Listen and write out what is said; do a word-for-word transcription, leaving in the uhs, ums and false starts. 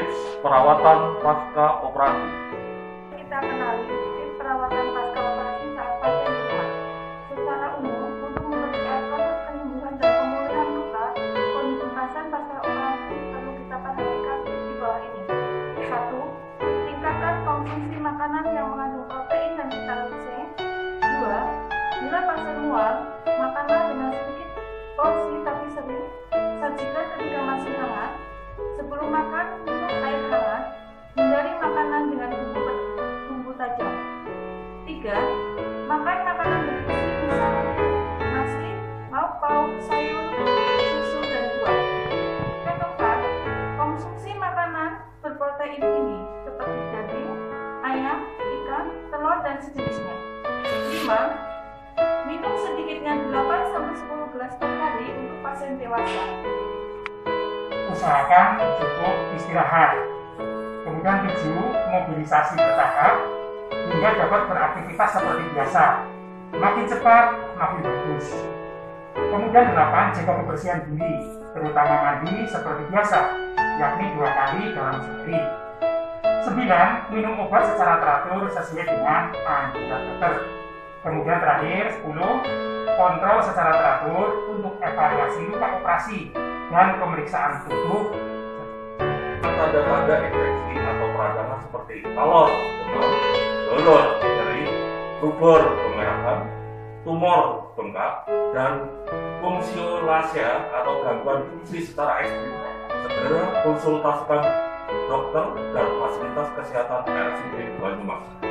Tips perawatan pasca operasi. Kita kenali tips perawatan pasca operasi saat pasien di rumah. Secara umum, untuk mempercepat proses penyembuhan dan pemulihan luka, kondisi pasien pasca operasi perlu kita perhatikan tips di bawah ini. Satu, tingkatkan konsumsi makanan yang mengandung protein dan vitamin C. Dua, bila pasien mual, makanlah dengan sedikit porsi tapi sering. Sajikan ketika masih hangat. Sebelum makan, minum air hangat. Hindari makanan dengan bumbu, bumbu tajam. Tiga, makan makanan bergizi misalnya nasi, lauk pauk, sayur, susu, dan buah. Keempat, konsumsi makanan berprotein tinggi seperti daging, ayam, ikan, telur, dan sejenisnya. Lima, minum sedikitnya delapan sampai sepuluh gelas per hari untuk pasien dewasa. Usahakan cukup istirahat. Kemudian tujuh, mobilisasi bertahap hingga dapat beraktivitas seperti biasa. Makin cepat, makin bagus. Kemudian delapan, jaga kebersihan diri, terutama mandi seperti biasa, yakni dua kali dalam sehari. Sembilan, minum obat secara teratur sesuai dengan anjuran dokter. Kemudian terakhir, sepuluh, kontrol secara teratur untuk evaluasi luka operasi dan pemeriksaan tubuh. Tanda-tanda infeksi atau peradangan seperti kalor, demam, dolor, nyeri, rubor, kemerahan, tumor, bengkak, dan fungsiolasia atau gangguan fungsi secara ekstrim, segera konsultasikan dokter dan fasilitas kesehatan R S U D Banyumas.